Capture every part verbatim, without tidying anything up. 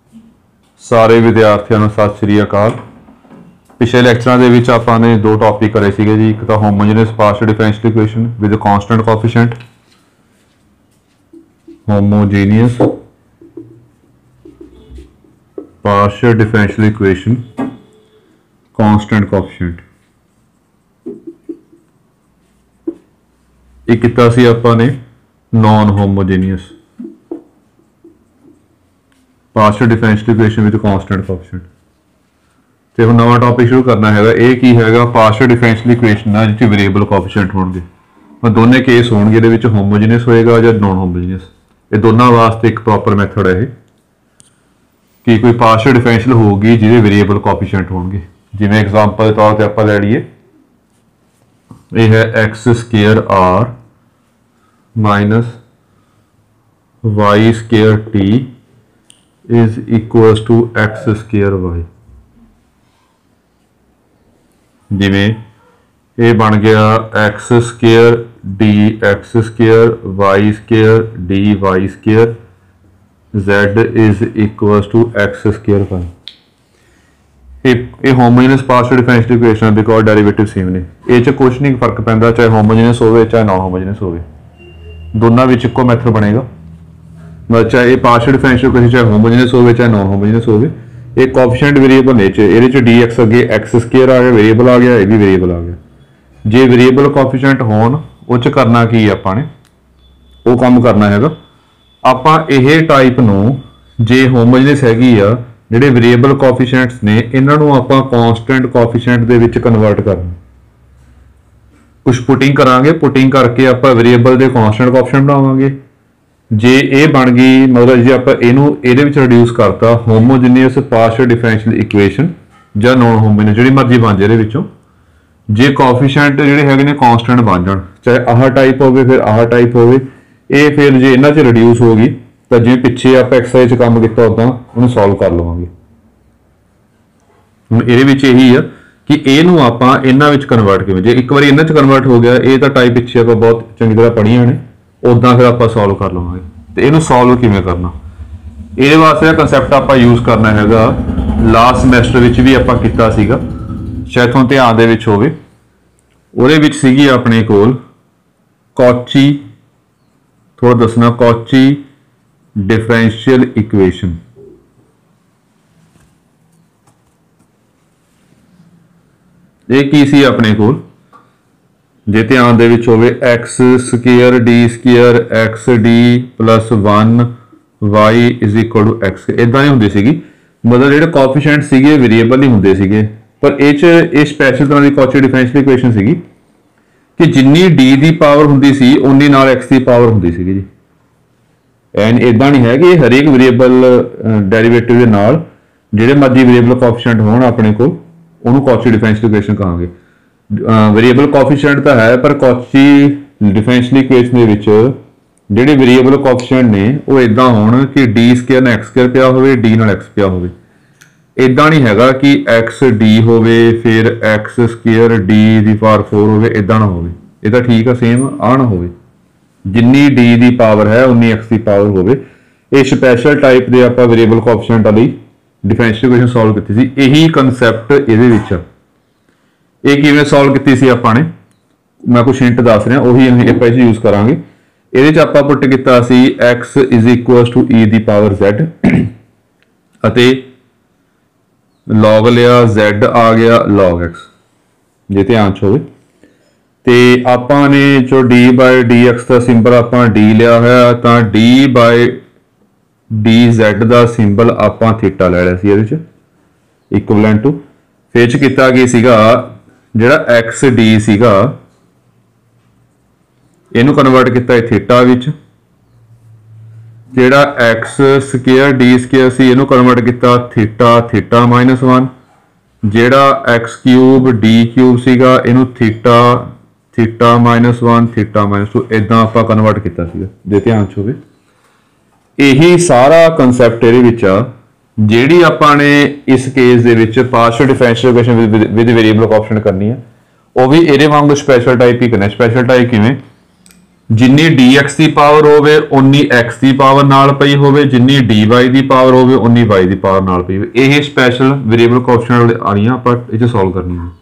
सारे विद्यार्थियों सत श्री अकाल। पिछले लैक्चरां दे आपां ने दो टॉपिक करे सीगे जी। एक तो homogeneous partial differential equation with constant coefficient, homogeneous partial differential equation constant coefficient. एक किता सी आपां ने non homogeneous partial differential equation with constant coefficient. तो हम नवा टॉपिक शुरू करना है। ये की है पार्शियल डिफरेंशियल इक्वेशन है जिस वेरिएबल कोएफिशिएंट होंगे, दोनों केस होंगे, ये होमोजेनियस होएगा या नॉन होमोजेनियस। ये दोनों वास्ते एक प्रॉपर मैथड है कि कोई पार्शियल डिफरेंशियल होगी जिहदे वेरिएबल कोएफिशिएंट होंगे। जिवें एग्जांपल के तौर पर आप ले लीए, यह है x square r minus y square t is equals to x square y. जिमें ये बन गया x square D x square Y square d Y square Z is equals to x square y. ये होमोजेनियस पार्शियल डिफरेंशियल इक्वेशन है because derivative same ने। ये कुछ नहीं फर्क पैंदा, चाहे होमोजेनियस हो चाहे नॉन होमोजेनियस हो, दोनों में इको मैथड बनेगा। मतलब चाहे ये पार्शियल डिफरेंशियल इक्वेशन चाहे होमोजेनियस हो चाहे नॉन होमोजेनियस हो, ये कोएफिशिएंट वेरिएबल ने ये डी एक्स अगे एक्स स्केयर आ गया, वेरिएबल आ गया, ये भी वेरिएबल आ गया। जे वेरिएबल कोएफिशिएंट होन उच करना की आपां ने वो काम करना है आपां यह टाइप नूं जे होमोजेनियस हैगी आ जिहड़े वेरिएबल कोएफिशिएंट्स ने इन्हां नूं आपां कांस्टेंट कोएफिशिएंट दे विच कन्वर्ट करना। कुछ पुटिंग करांगे, पुटिंग करके आपां वेरिएबल दे कांस्टेंट कोएफिशिएंट बनावांगे। जे ये बन गई मतलब जे आप रिड्यूस करता होमोजीनियस पार्शियल डिफरेंशियल इक्वेशन या नॉन होमोजीनियस जी मर्जी बन जाए विचों, जे कोएफिशिएंट जिहड़े हैगे ने कांस्टेंट बन जाण, चाहे आह टाइप होवे फिर आह टाइप होवे, ये फिर जे इन्हां च रिड्यूस होगी तो जिवें पिछे आप एक्सरसाइज काम किया उदां उहनूं सॉल्व कर लवांगे। हुण इहदे विच यही है कि इहनूं आपां इन्हां विच कन्वर्ट किवें, जे एक बार इन्हां च कन्वर्ट हो गया ये तो टाइप पिछे आपां बहुत चंगी तरह पढ़ियां ने, उदा फिर आप सॉल्व कर लवांगे। तो इहनूं सॉल्व किवें करना, ये वास्ते कंसैप्ट आप यूज़ करना है। लास्ट समैसटर विच भी आपां कीता सीगा, शायद तुहानूं ध्यान दे विच होवे। उहदे विच सीगी अपने कोल कॉची, थोड़ा दसना कॉची डिफरेंशियल इक्वेशन। ये की सी अपने कोल जे ध्यान दे विच होवे x square d square x d plus one y is equal to x, इदां ही हुंदी सीगी। मतलब जिहड़े कोएफिशिएंट सीगे वेरिएबल ही हुंदे सीगे, पर इह च इह स्पैशल तरह की कॉची डिफरेंशियल इक्वेशन सीगी कि जिन्नी डी दी पावर हुंदी सी उन्नी नाल एक्स दी पावर हुंदी सीगी जी। एंड इदां नहीं है कि हरेक वेरिएबल डेरिवेटिव दे नाल जिहड़े मर्जी वेरिएबल कोएफिशिएंट होण अपने कोल उहनूं कॉची डिफरेंशियल इक्वेशन कहांगे। वेरिएबल कोएफिशिएंट तो है, पर कॉची डिफरेंशियल इक्वेशन दे विच जिहड़े वेरिएबल कोएफिशिएंट ने वो इदां होण कि डी स्केयर नाल एक्स स्केयर पिया होवे, डी नाल एक्स पिया होवे। इदां नहीं हैगा कि एक्स डी होवे फिर एक्स स्केयर डी दी पावर फोर होवे, इदां ना होवे। ये तो ठीक है, सेम आ ना होवे, जिन्नी डी दी पावर है उन्नी एक्स दी पावर होवे। ये स्पैशल टाइप दे आपां वेरिएबल कोएफिशिएंट वाली डिफरेंशियल इक्वेशन सॉल्व कीती सी। यही कंसैप्ट इहदे विच ये किवें सॉल्व की सी आपां ने, मैं कुछ हिंट दस रहा उही आपां इस यूज़ करांगे। इहदे च आपां पुट कीता सी x is equals to E the power z अते लॉग लिया जेड आ गया लॉग एक्स, जे ध्यान च होवे। ते आपां ने जो डी बाय डी एक्स का सिंबल आपां डी लिया है तो डी बाय डी जेड का सिंबल आपां थीटा ले लिया सी इहदे च इक्विवेलेंट टू। फिर च कीता की सीगा जिहड़ा एक्स डी सीगा इहनूं कन्वर्ट किया थीटा विच, जिहड़ा एक्स स्केयर डी स्केयर सी इहनूं कन्वर्ट किया थीटा थीटा माइनस वन, जिहड़ा एक्स क्यूब डी क्यूब सीगा इहनूं theta theta minus one theta minus two, इदां आपां कन्वर्ट किया सीगा जे ध्यान च होवे। यही सारा कंसैप्ट इहदे विच आ ਜਿਹੜੀ ਆਪਾਂ ਨੇ इस केस ਦੇ ਵਿੱਚ partial differential equation with variable coefficient ਕਰਨੀ ਹੈ, ਉਹ ਵੀ ਇਹਦੇ ਵਾਂਗੂ ਸਪੈਸ਼ਲ ਟਾਈਪ ਹੀ ਕਰਨਾ। ਸਪੈਸ਼ਲ ਟਾਈਪ ਕਿਵੇਂ, जिन्नी डी एक्स की पावर होवे उन्नी एक्स की पावर नाल पई होवे, जिन्नी डी वाई की पावर होवे उन्नी वाई की पावर नाल पई होवे। यह स्पैशल वेरिएबल कोएफिशिएंट आ रही आप ये सॉल्व करनी है।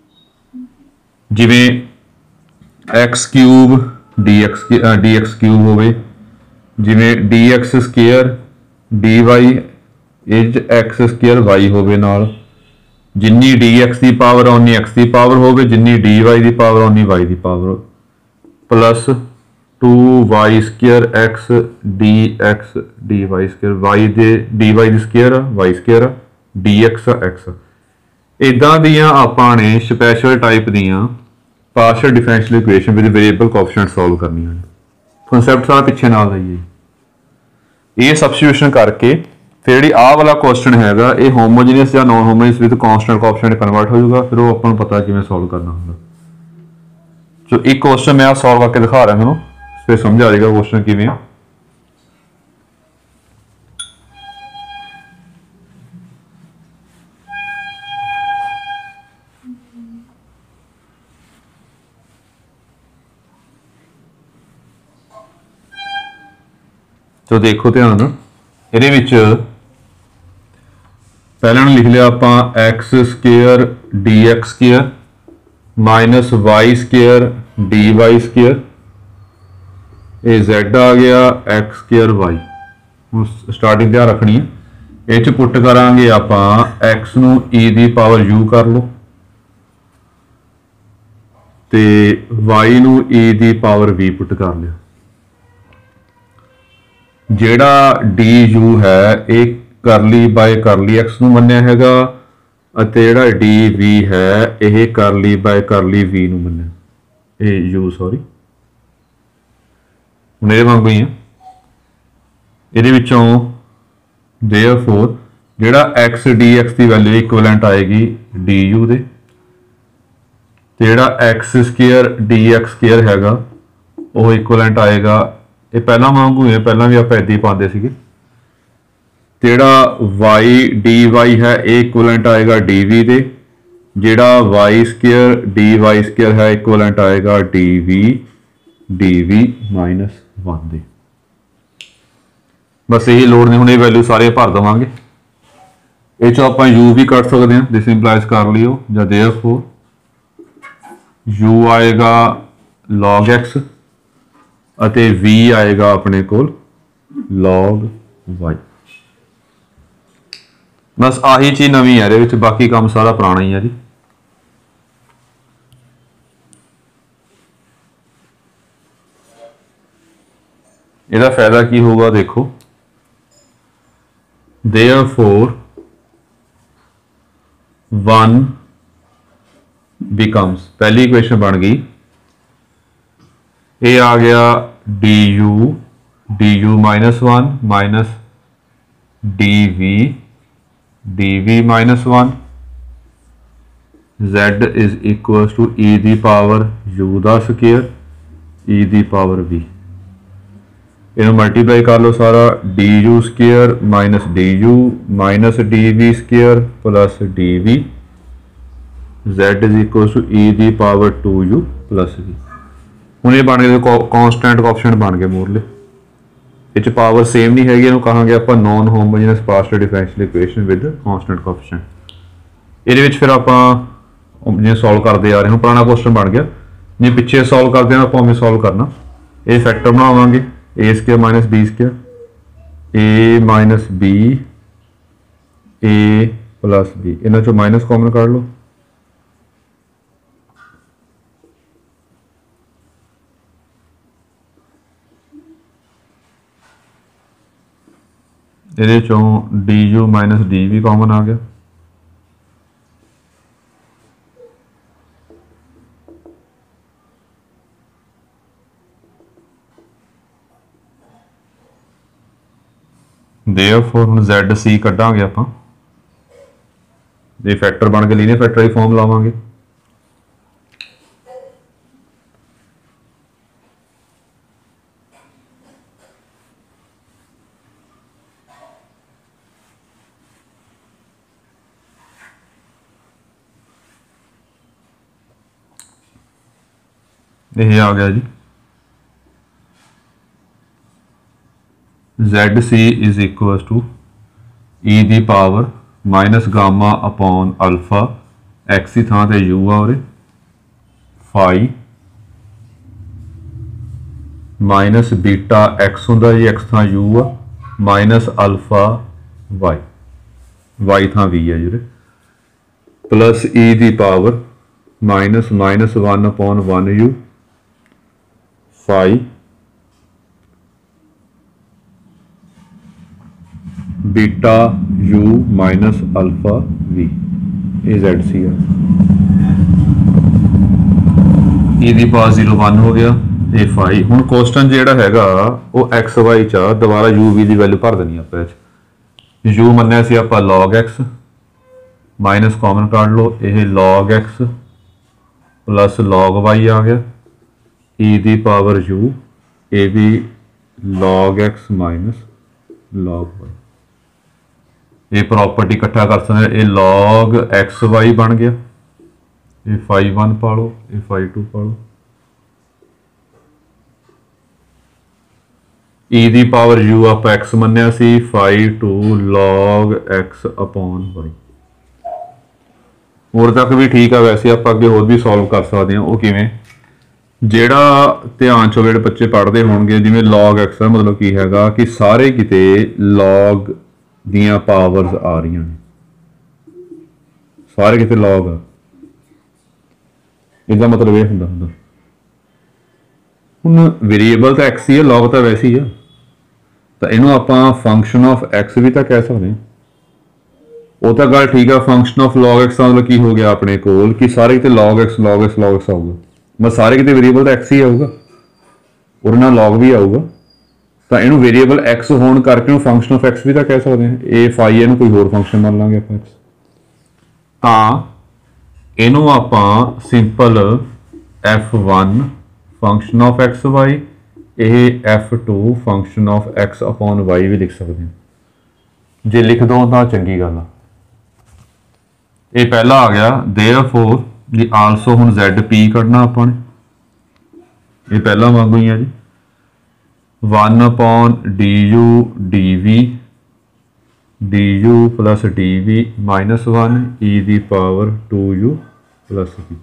जिमें x cube d x D x cube होवे, जिमें d x square d y is x square y होवे नाल, जिन्नी डी एक्स की पावर उन्नी एक्स की पावर होवे, जिन्नी डी वाई की पावर उन्नी वाई की power plus two y square x D x D Y square y दे डी वाई दी square Y square D x x. इदां दियां आपां ने स्पैशल टाइप दियां partial differential equation with variable coefficient solve करनी है। कॉन्सैप्ट सारा पिछे नाल आइए, ये सबस्टिट्यूशन करके फिर जी आह वाला क्वेश्चन हैगा ये होमोजीनियस या non homogeneous with constant coefficient convert हो जाएगा, फिर वो अपन को पता किवें सॉल्व करना होगा। तो एक क्वेश्चन मैं सॉल्व करके दिखा रहा हूं, फिर समझ आ जाएगा क्वेश्चन किवें। तो देखो ध्यान, ये पहले लिख लिया आप x square D x square minus y square d Y square, ये जैड आ गया एक्स स्केयर वाई। स्टार्टिंग ध्यान रखनी है, ये पुट करांगे आप एक्स नू ई दी पावर यू कर लो ते वाई नू ई दी पावर वी पुट कर लिया। जेड़ा डी यू है एक करली बाय करली एक्स नू मन्निया हैगा, अते जेड़ा डी वी है यह करली बाय करली वी नू मन्निया, ए यू सॉरी हुण इहदे वांगू ही है। इहदे विचों देयरफॉर जेड़ा एक्स डी एक्स की वैल्यू इक्विवेलेंट आएगी डी यू दे, ते जेड़ा x square D x square हैगा वो इक्विवेलेंट आएगा, ये पहला वांगू है पहला भी आप इदां ही पाते सीगे। जेड़ा वाई डी वाई है ये इक्विवेलेंट आएगा डी वी दे, जेड़ा y square d Y square है इक्विवेलेंट आएगा d we D we minus one दे। बस यही लोड़ नहीं, हुणे वैल्यू सारे भर देवांगे। ये चो आप यू भी कट सकते हैं, दिस इंप्लाइज कर लियो या देयरफॉर यू आएगा लॉग एक्स अते वी आएगा अपने कोल लॉग वाई। बस आही चीज नवी है, ये बाकी काम सारा पुराना ही है जी। इसका फायदा की होगा देखो, देयरफॉर वन बिकम्स, पहली इक्वेशन बन गई, ये आ गया D U D you minus one minus D we D we minus one, Z is equal to E the power U दा स्केयर ई दी पावर वी। इन्हें मल्टीप्लाई कर लो सारा, D U square minus D you minus D V square plus D V, Z is equal to E the power two you plus we. हूँ ये बन गए constant coefficient बन गए मूरले, ये पावर सेम नहीं हैगी, इन्हों कहांगे आप non homogeneous partial differential equation with constant coefficient. ये फिर आप जो सॉल्व करते आ रहे हो, पुराना क्वेश्चन बन गया, जो पिछे सॉल्व करते हैं आप सॉल्व करना। ये फैक्टर बनावांगे A square minus B square A minus B A plus B, इन्हों चो माइनस कॉमन कर लो, ये चो डी यू माइनस डी भी कॉमन आ गया, देयरफॉर हुण जेड सी कड्डांगे आपां, ये फैक्टर बन के लीनियर फैक्टर की फॉर्म लावांगे। ये आ गया जी, Z C is equal to E the power minus gamma upon alpha X की थां ते यू आ उरे फाई माइनस बीटा एक्स होंदा जी एक्स थां यू आ माइनस अल्फा वाई वाई थां वी है जी plus E the power minus minus one upon one U phi beta you minus alpha V ए जेड सी है ई दी पावर जीरो वन हो गया ए फाई हुण कोस्टन जिहड़ा हैगा वो एक्स वाई चा दोबारा यू वी की वैल्यू भर देनी आप यू मन्निया सी आपां लॉग एक्स माइनस कॉमन काट लो ये log X plus log Y आ गया ई दी पावर यू ए भी log x minus log Y ये प्रॉपर्टी इकट्ठा कर सकते ये लॉग एक्स वाई बन गया ये फाई वन पा लो ये फाई टू पा लो ई दी पावर यू आप एक्स मन्निया C phi two log x upon Y और तक भी ठीक है वैसे आप अगे होर भी सॉल्व कर सकते हैं वो किवें ਜਿਹੜਾ ध्यान चो ਜਿਹੜੇ बच्चे पढ़ते होणगे जिवें लॉग एक्स का मतलब की हैगा कि सारे किते लॉग दियां पावर्स आ रही ने सारे किते लॉग आ इसका मतलब ये हुंदा हुंदा हुण वेरीएबल तो एक्स ही है लॉग तो वैसे ही है तो इनू आपां फंक्शन ऑफ एक्स भी तो कह सकते हैं वो तो गल ठीक है फंक्शन ऑफ लॉग एक्स का मतलब की हो गया अपने कोल कि सारे किते log x log x log X आऊगा मैं सारे किते वेरीएबल तो एक्स ही आऊगा और ना लॉग भी आऊगा तो इनू वेरीएबल एक्स होने करके फंक्शन ऑफ एक्स भी तो कह सकते हैं ए फाई इनू कोई होर फंक्शन मान लांगे आप एक्स तो इनू आपां simple F one function of X Y ये F two function of X upon Y भी लिख सकते हैं जे लिख दो तो चंगी गल आ ये पहला आ गया देयरफॉर जी आलसो हुण जैड पी कढ़ना अपन ये पहला वांगू ही है जी one upon D U D we D you plus D we minus one E the power two you plus we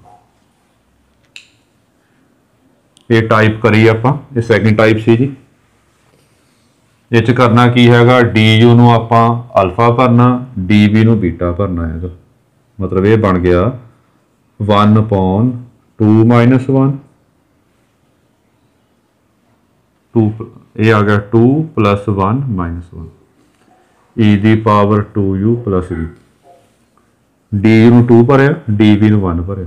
ये टाइप करिए आपां ये सैकेंड टाइप सी जी ये च करना की हैगा डी यू नूं आपां अल्फा भरना डी वी नूं बीटा भरना है मतलब ये बन गया one upon two minus one two ये आ गया two plus one minus one E the power two you plus V D U नूं टू भरिया डी वी नूं वन भरिया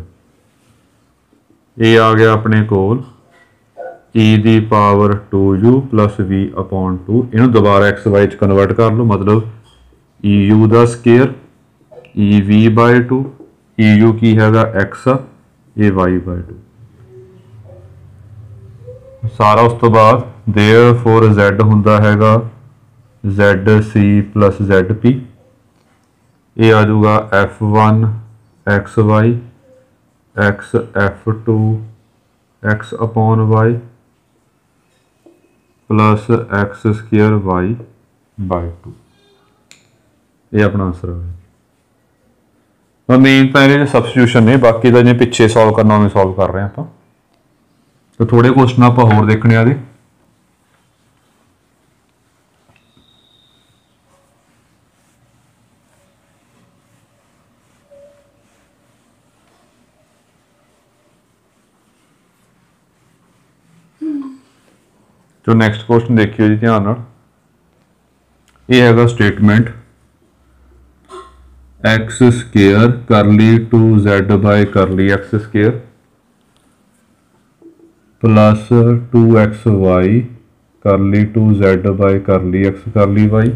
ये आ गया अपने कोल E the power two you plus V upon two इनू दोबारा एक्स वाई च कन्वर्ट कर लो मतलब ई यू दा square E V by two E U की हैगा एक्स ये वाई बाय टू सारा उस तो बाद देयरफॉर जेड हुंदा हैगा Z C plus Z P ये आ जाऊगा F one X Y X F two X upon Y plus X square Y by two ये अपना आंसर है मेन तो ये सबस्टिट्यूशन ने बाकी तो जिन्हें पिछे सॉल्व करना उन्हें सॉल्व कर रहे हैं आप तो थोड़े क्वेश्चन आप होर देखने आदि तो नैक्सट क्वेश्चन देखियो जी ध्यान नाल ये हैगा statement X square curly two Z by curly X square plus two x Y curly two Z by curly X curly Y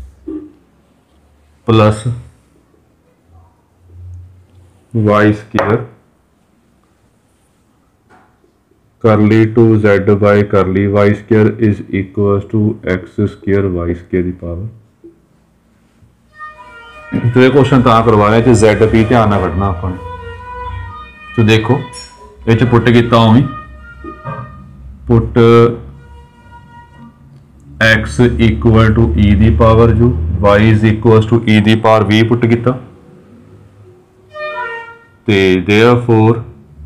plus Y square curly two Z by curly Y square is equal to x square Y square की power तो ये question ता करवा रहे Z P ध्यान ना कढ़ना अपन तो देखो ये पुट किया उवें put x equal to E the power u, y is equal to E the power v put किया ते देयरफॉर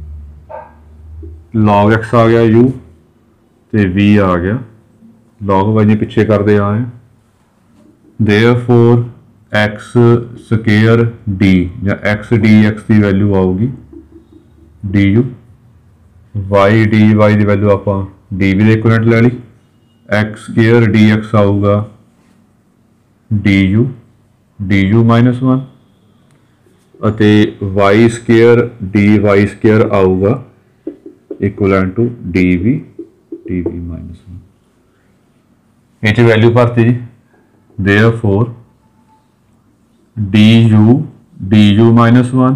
log x आ गया u ते v आ गया log y ने पिछे करते आए देयरफॉर x स्केयर d या x dx की वैल्यू आऊगी du, y dy की वैल्यू आप dv के इक्विवेलेंट ले ली, x स्केयर dx आऊगा du du माइनस वन अते y स्केयर dy स्केयर आऊगा equivalent to dv dv minus one. ये वैल्यू भरती जी therefore du du minus one,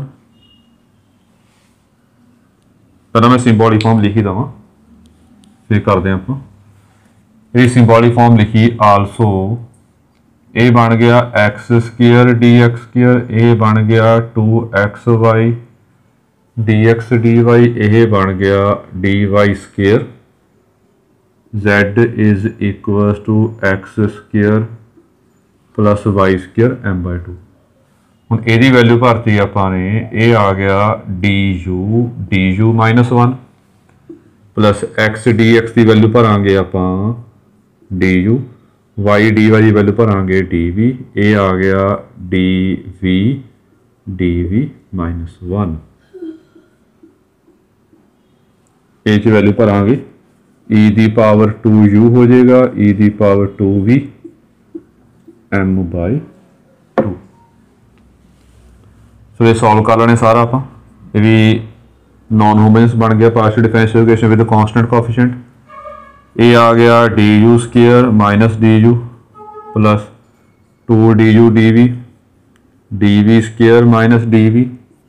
पहला मैं सिंबॉलिक फॉर्म लिखी देव फिर करते हैं आप ये सिंबॉलिक फॉर्म लिखी आलसो ए बन गया x square D x square, ए बन गया two x Y D x D Y, ए बन गया D Y square, Z is equal to x square plus Y square M by two. हुण एदी वैल्यू भरती आपाने ये आ गया D U D you minus one plus X D x की वैल्यू भरांगे आपां D you, Y d y की वैल्यू भरांगे डी वी, ये आ गया D we D we minus one, ए की वैल्यू भरांगे ई दी पावर टू यू हो जाएगा ई दी power two V M by two. So ये सॉल्व कर लेने सारा आप ये भी नॉन होमोजेनस बन गया partial differential equation with constant coefficient, ये आ गया D U square minus D you plus two D U D we D V square minus D V,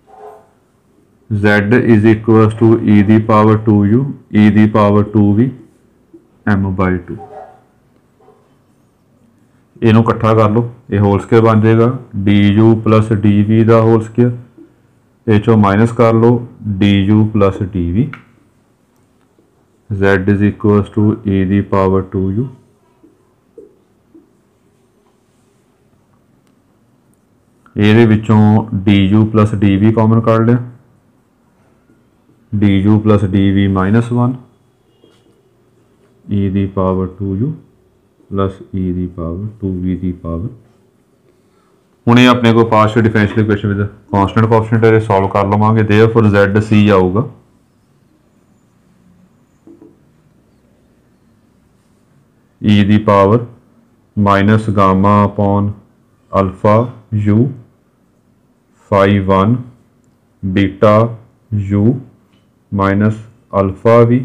z is equal to E the power two you E the power two V M by two. इनू इकट्ठा कर लो ये whole square बन जाएगा D you plus D V का whole square, ये चो माइनस कर लो d you plus D V, z is equal to E the power two U ये विचों D you plus D V common कर लिया D you plus D we minus one E the power two you plus E the power two V the power. हुण ये अपने को partial differential equation with constant coefficient solve कर लवांगे therefore Z C आऊगा E the power minus gamma upon alpha you phi one beta you minus alpha V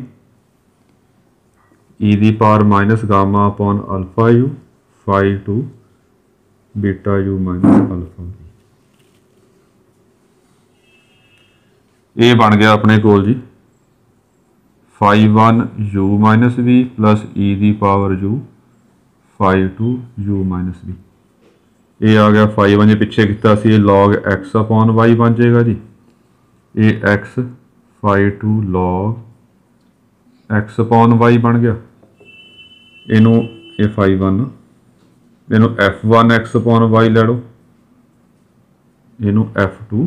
E the power minus gamma upon alpha you phi two beta you minus alpha V. ये बन गया अपने कोल जी phi one U minus V plus E the power U phi two you minus V, ये आ गया phi one पिछे किया C log x upon Y बन जाएगा जी, ये X phi two log x upon Y बन गया, इनू ये फाई वन इनू F one X upon Y ले लो, इनू F two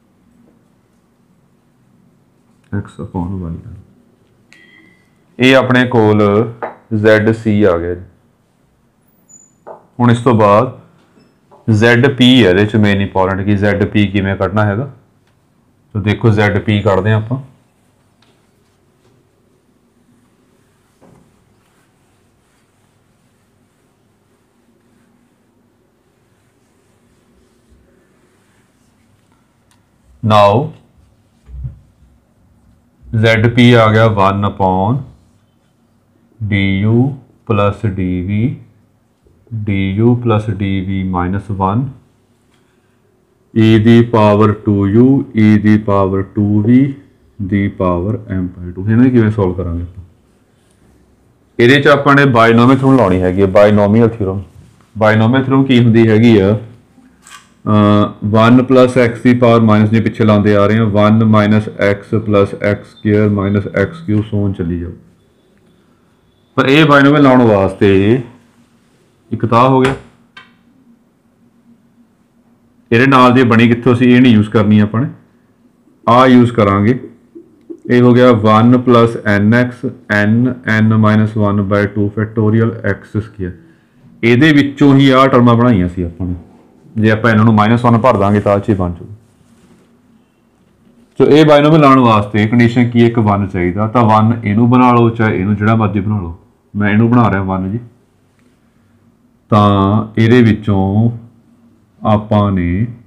X upon Y ले लो, ये अपने कोल जेड सी आ गया। हुण इस तो बाद जेड पी है ये मेन इंपॉर्टेंट कि जेड पी किवें कढ़ना है, तो देखो जेड पी कढ़ते हैं आप नाउ जेड पी आ गया one upon D you plus D we D you plus D we minus one E the power two you E the power two V the power M by two. इन्हें किवें solve करांगे ये आपने binomial theorem लानी हैगी binomial theorem. Binomial theorem की होंदी हैगी आ वन प्लस एक्स की पावर माइनस जी पिछे लाते आ रहे हैं one minus X plus X square minus X cube so on चली जाओ। पर यह बायनोमियल लाने वास्ते एक तो हो गया, ये नाल दी बनी कितों सी, ये नहीं यूज़ करनी अपने, आ यूज़ करांगे। ये हो गया one plus N X N N minus one by two factorial X square. ये ही आ टर्मां बनाई सी अपने, जे आप इन्होंने माइनस वन भर देंगे तो अच्छी बन जूगी। तो ये बाइनोमियल लाने वास्ते कंडीशन की एक वन चाहिए, तो वन इनू बना लो चाहे इनू जिहड़ा मर्जी बना लो, मैं इनू बना रहा वन जी। तो ये विचों आपां ने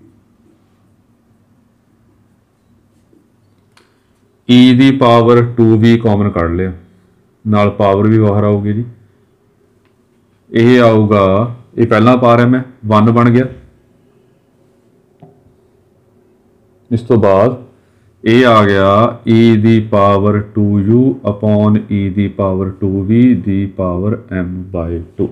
ई दी पावर टू भी कॉमन कढ़ लिया, नाल पावर भी बाहर आऊगी जी। ये आऊगा, ये पहला पा रहा मैं वन बन गया, इस तो बाद ये आ गया ई दी power two U upon E the power two V the power M by two.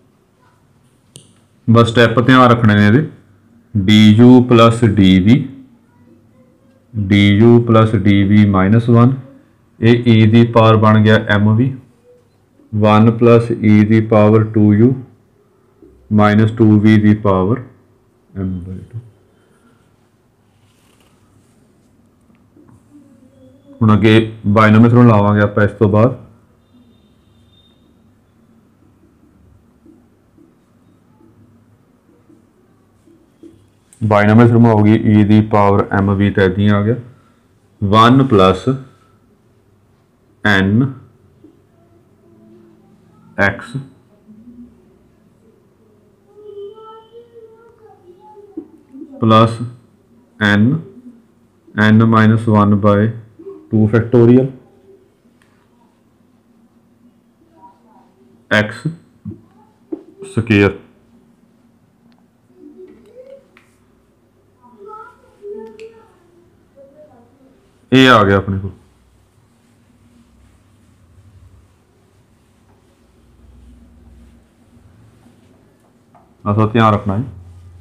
बस स्टैप ध्यान रखने ने दे, D you plus D we D you plus D we minus one, ये ई दी पावर बन गया M V, one plus E the power two you minus two V the power M by two. हुण अगे binomial theorem लावांगे आप इस तो बाद। Binomial theorem होगी ई दी पावर एम वी तो इदां आ गया one plus N X plus N N minus one by two factorial X square. ये आ गया अपने को। ऐसा ध्यान रखना है।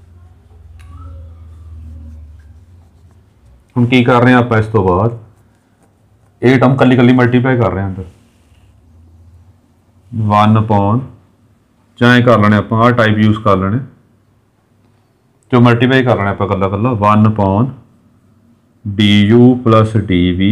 हम की कर रहे हैं आप इस तो बाद ये टर्म कली कली मल्टीप्लाई कर रहे हैं अंदर वन अपॉन चाहे कर लेने आप आ टाइप यूज कर लेने जो मल्टीप्लाई कर लेने आप कला कला one upon D you plus D we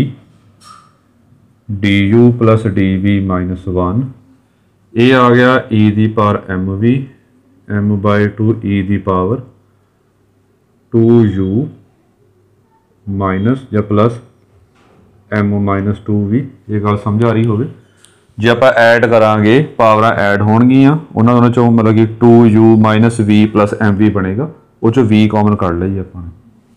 D you plus D we minus one. ये आ गया ई दी power M V M by two E the power two you minus या plus M minus two we. ये गल समझ आ रही हो जे आप ऐड करांगे पावर ऐड होणगियां उन्हां दोनों चों मतलब कि two you minus V plus M V बनेगा वो चो वी कॉमन कढ़ लिया अपने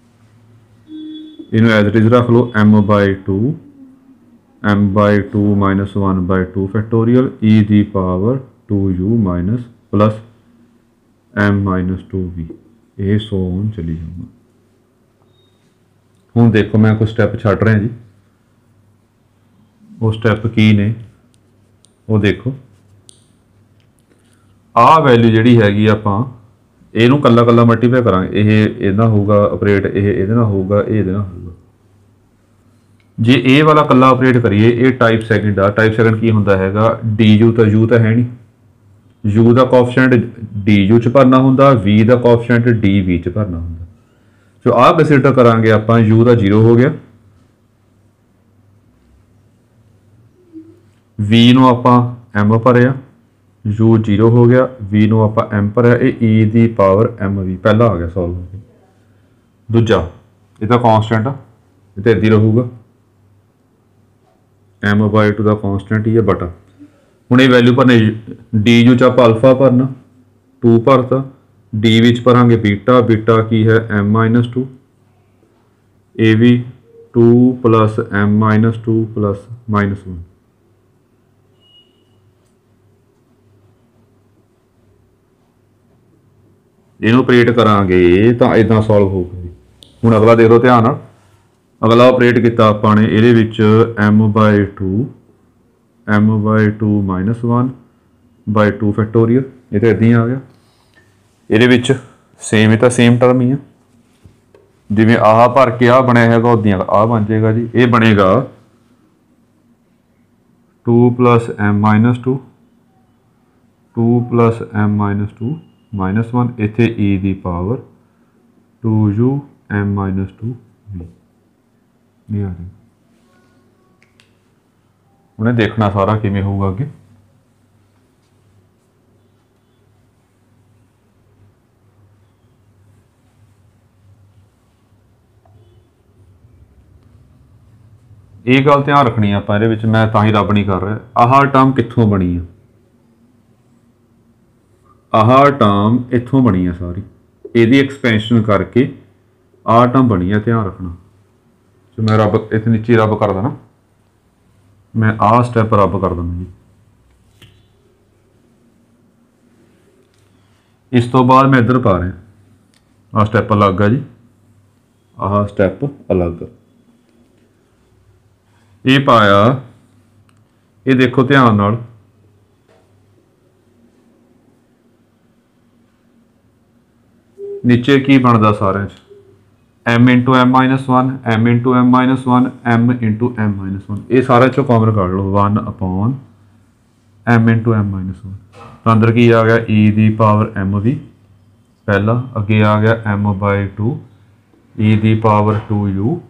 इनू एज इट इज रख लो M by two M by two minus one by two factorial E the power two you minus plus M minus two we. ये सो ऑन चली जाऊंगा। हुण देखो मैं कुछ स्टैप छड़ रहा जी, वो स्टैप की ने वो देखो आ वैल्यू जिहड़ी हैगी आपां इहनू कल्ला कल्ला मल्टीप्लाई करांगे ये इहदा होगा ऑपरेट ये इहदे नाल होगा ये इहदे नाल होगा। जे ए वाला कल्ला ऑपरेट करिए ये टाइप सैकेंड आ टाइप सैकेंड की हुंदा हैगा डी यू तो यू तो है नहीं यू का कोएफिशिएंट डी यू च भरना हुंदा वी का कोएफिशिएंट डी वी च भरना हुंदा। जो आ कंसीडर करांगे आपां यू का जीरो हो गया वी नू आपां एम भरिया यू जीरो हो गया वी नू आपां एम भरिया ये ई दी पावर एम वी पहला आ गया सॉल्व हो गया। दूजा ये कॉन्सटेंट आ ये तो इदां रहूगा एम बाय टू का कॉन्सटेंट ही है बटा हुण ये वैल्यू भरने डी यू च आप अल्फा भरना टू भरता डी वी च भरांगे बीटा बीटा की है m minus two a v two plus M minus two plus minus one. इनू ऑपरेट करांगे तो इदां सॉल्व होगा जी। हुण अगला देख लो ध्यान नाल अगला ऑपरेट किया आपने ये m by two M by two minus one by two factorial ये तो इदां ही आ गया। ये सेम तो सेम टर्म ही है जिमें आह भर के आ बनया है उदियां आ बन जाएगा जी। ये बनेगा two plus M minus two two plus M minus two minus one, इत्थे e the power two u m minus two we. ये आ जाएगा। उन्हें देखना सारा किमें होगा अगे। ये गल ध्यान रखनी आप, मैं तां ही रब नहीं कर रहा। आह टर्म कित्थों बनी है, आह टर्म इत्थों बनी है सारी, यदि एक्सपेंशन करके आह टर्म बनी है, ध्यान रखना। तो मैं रब इतने नीचे रब कर देना, मैं आह स्टैप रब कर देना जी। इस तो बाद मैं इधर पा रहा, आह स्टैप अलग है जी, आह स्टैप अलग। ये पाया, ये देखो ध्यान नाल, नीचे की बनता सारे m into m minus one, m into m minus one, m into m minus one, ये सारे चो कॉमन कर लो, one upon m into m minus one. तो अंदर की आ गया ई दी पावर एम वी पहला, अगे आ गया m by two E the power two you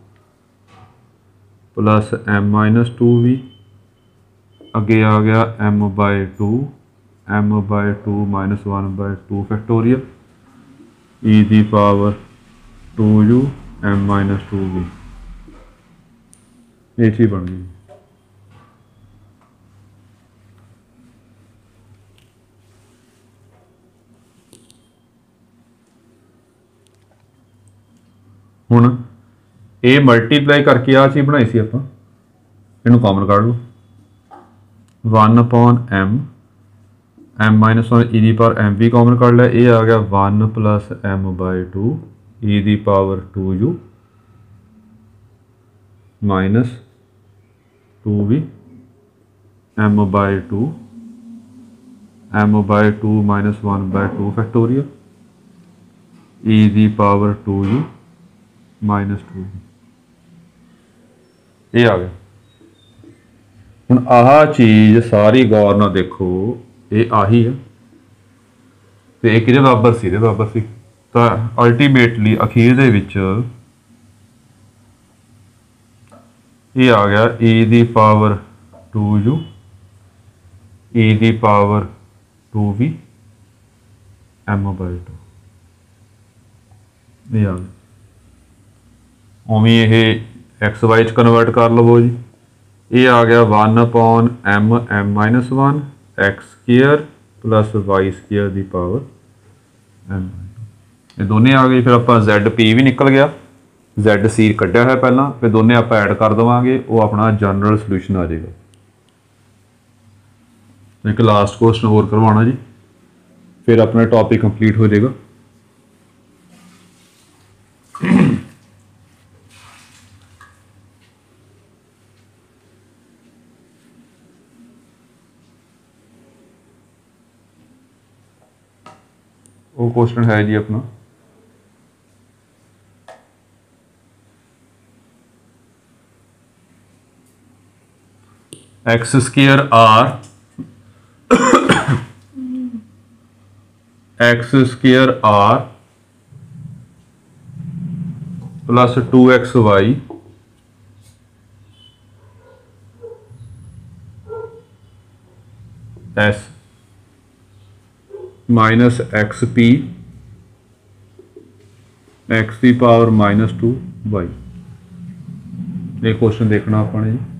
plus M minus two v, अगे आ गया m by two m by two minus one by two factorial E the power two u m minus two we. ये चीज बन गई। हुण ये multiply करके आ चीज बनाई सी आपां, इहनूं कॉमन काढ़ लो, one upon m m minus one ई दी पावर एम भी कॉमन कर लिया, ये आ गया one plus m by two E the power two you minus two V M by two m by two minus one by two factorial E the power two you minus two we. ये आ गया। हुण आह चीज़ सारी गौर ना देखो, ये आही है तो ये किहदे बराबर सी, इहदे बराबर सी। तो अल्टीमेटली अखीर दे विच ये आ गया ई दी power two you E the power two V M by two. ये आ गया। उवें ये एक्स वाई च कन्वर्ट कर लवो जी। ये आ गया one upon m m minus one x square plus Y square दी पावर एम। ये दोनों आ गए। फिर आप जैड पी भी निकल गया, जैड सी कढ़िया है पहला, फिर दोनों आप ऐड कर देवांगे, वो अपना जनरल सोल्यूशन आ जाएगा। एक लास्ट क्वेश्चन होर करवाना जी, फिर अपना टॉपिक कंप्लीट हो जाएगा। वो क्वेश्चन है जी अपना x square r x square r plus two x y s minus x p x की पावर माइनस टू वाई। ये क्वेश्चन देखना अपने जी।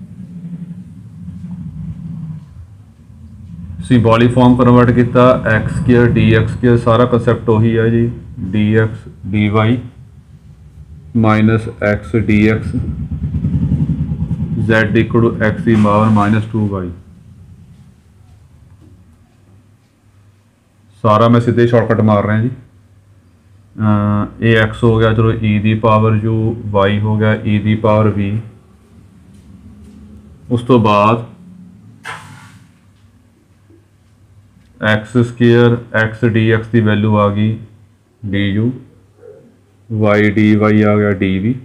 सिंबॉलिक फॉर्म कन्वर्ट किया, x square D x square, सारा कंसैप्ट वही है जी, d x D y minus x D x z equal to x की पावर माइनस टू वाई। सारा मैं सीधे शॉर्टकट मार रहा जी। ए एक्स हो गया, चलो ई दी पावर यू, वाई हो गया ई दी पावर वी। उस तो बाद x square x D x की वैल्यू आ गई d you, Y d y आ गया D v,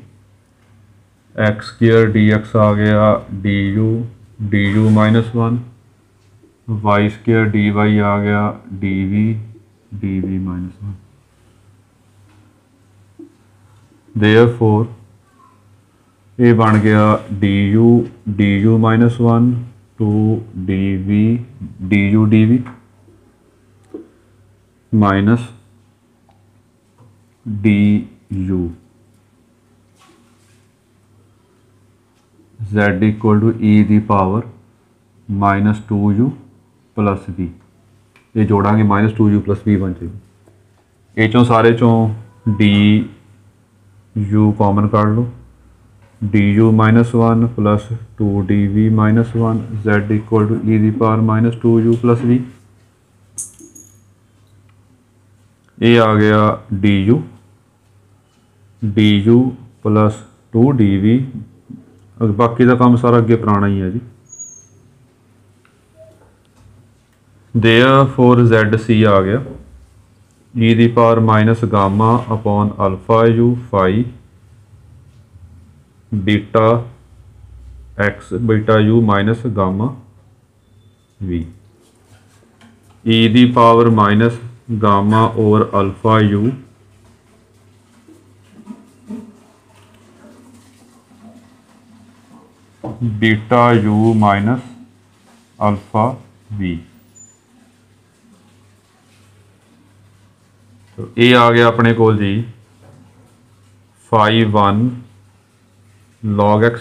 x square D x आ गया D U D you minus one, y square d y आ गया D we D we minus one. Therefore ये बन गया D U D you minus one to d we D U D we minus D u z equal to E the power minus two you plus we. ये जोड़ांगे minus two you plus v बन जाएगी। ये चों सारे चों D u common कर लो, d you minus one plus two d we minus one z equal to E the power minus two you plus we. ये आ गया D U D you plus two d v. बाकी का काम सारा अगे पुराना ही है जी। देयरफॉर जेड सी आ गया ई दी power minus gamma upon alpha you phi beta x beta you minus gamma v. E the power minus gamma और alpha u beta you minus alpha v. तो ये आ गया अपने को जी फाइव वन लॉग एक्स।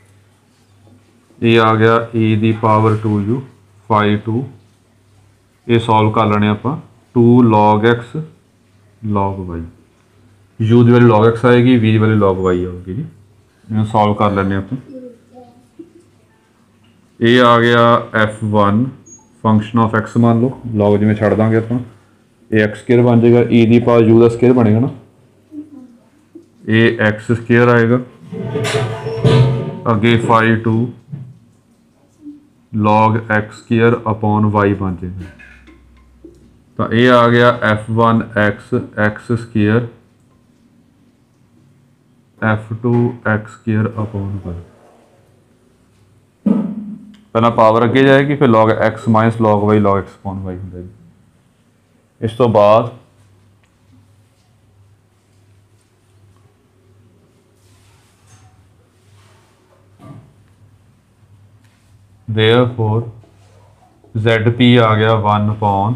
ये आ गया ई दी power two u five two. ये सॉल्व कर लेने आप two log x log y. U की वैल्यू लॉग एक्स आएगी, वी की वैल्यू लॉग वाई आएगी जी। इन्हें सॉल्व कर लेने आप। ये आ गया f one function of x मान लो, लॉग जिमें छड़ देंगे आप। ये एक्स स्केयर बन जाएगा, ई दी पावर यू का स्केयर बनेगा ना, ये एक्स स्केयर आएगा। अगे five two log x square upon Y बन जाएगा। तो ये आ गया f one x x square f two x square upon y. पहला पावर अगे जाएगी, फिर log x minus log y log x upon y हो जाएगी। इस तो बाद देयरफॉर जेड पी आ गया one upon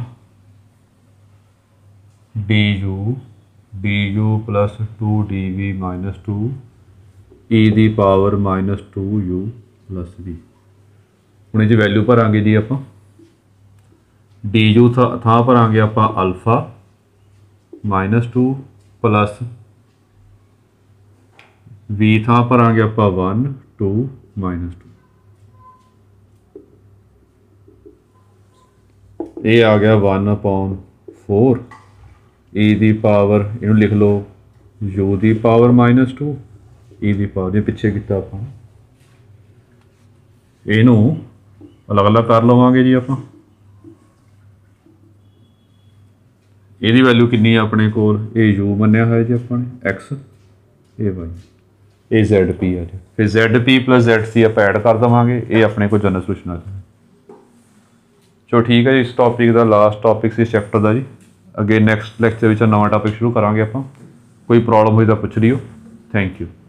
D U D you plus two d we minus two E the power minus two you plus v. हुण ये value भरांगे जी आप डी यू था थां भरांगे आप alpha minus two plus v थां भरांगे आप वन टू माइनस टू। ये आ गया वन अपॉन फोर ई दी पावर इनू लिख लो यू दी पावर माइनस टू ई दी पावर ये पिछे किया आप इनू अलग अलग कर लवांगे जी आप। ਇਹਦੀ वैल्यू कितनी है अपने को ये यू मनिया है जी अपने एक्स ए वाई ये जेड पी है जी। फिर z p plus z c आप ऐड कर देवांगे, ये अपने को जनरल सोल्यूशन आ जाए। चलो ठीक है जी, इस टॉपिक का लास्ट टॉपिक इस चैप्टर का जी। अगे नैक्सट लैक्चर में नवा टॉपिक शुरू करांगे आप। कोई प्रॉब्लम हुई तो पुछ लियो। Thank you.